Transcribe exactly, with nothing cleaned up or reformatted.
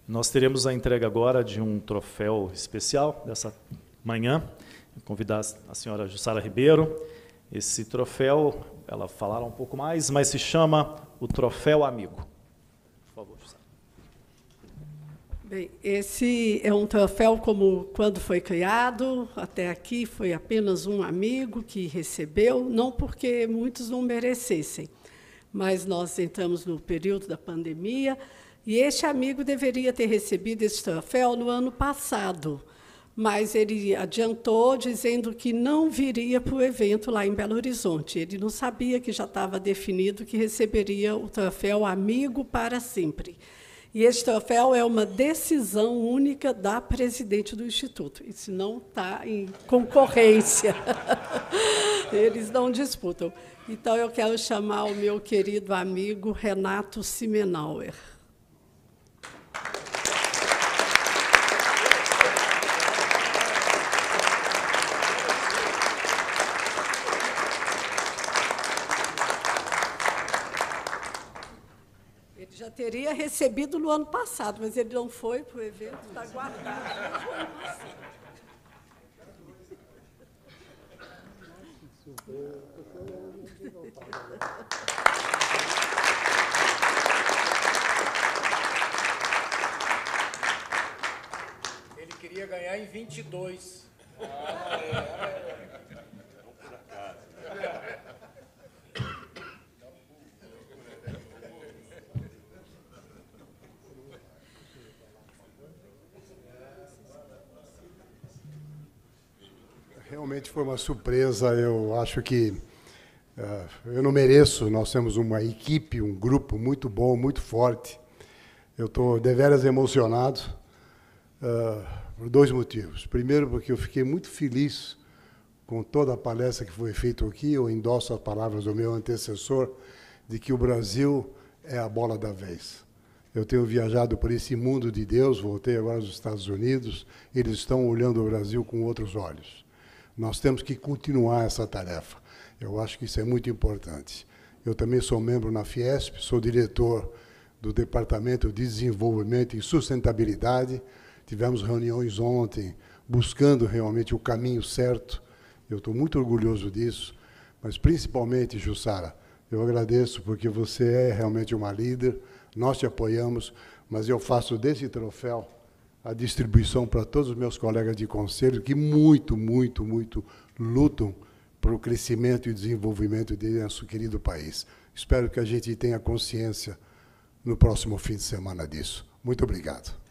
Nós teremos a entrega agora de um troféu especial dessa manhã. Vou convidar a senhora Jussara Ribeiro. Esse troféu, ela falará um pouco mais, mas se chama o Troféu Amigo. Por favor, Jussara. Bem, esse é um troféu como quando foi criado, até aqui foi apenas um amigo que recebeu, não porque muitos não merecessem, mas nós entramos no período da pandemia e este amigo deveria ter recebido esse troféu no ano passado, mas ele adiantou dizendo que não viria para o evento lá em Belo Horizonte. Ele não sabia que já estava definido que receberia o troféu Amigo para Sempre. E esse troféu é uma decisão única da presidente do Instituto. Isso não está em concorrência. Eles não disputam. Então, eu quero chamar o meu querido amigo Renato Simenauer. Já teria recebido no ano passado, mas ele não foi para o evento, está guardado. Ele queria ganhar em vinte e dois. Ah, é. Realmente foi uma surpresa. Eu acho que uh, eu não mereço. Nós temos uma equipe, um grupo muito bom, muito forte. Eu estou deveras emocionado uh, por dois motivos. Primeiro, porque eu fiquei muito feliz com toda a palestra que foi feita aqui. Eu endosso as palavras do meu antecessor de que o Brasil é a bola da vez. Eu tenho viajado por esse mundo de Deus, voltei agora aos Estados Unidos, eles estão olhando o Brasil com outros olhos. Nós temos que continuar essa tarefa. Eu acho que isso é muito importante. Eu também sou membro na Fiesp, sou diretor do Departamento de Desenvolvimento e Sustentabilidade. Tivemos reuniões ontem buscando realmente o caminho certo. Eu estou muito orgulhoso disso, mas principalmente, Jussara, eu agradeço porque você é realmente uma líder, nós te apoiamos, mas eu faço desse troféu a distribuição para todos os meus colegas de conselho que muito, muito, muito lutam para o crescimento e desenvolvimento de nosso querido país. Espero que a gente tenha consciência no próximo fim de semana disso. Muito obrigado.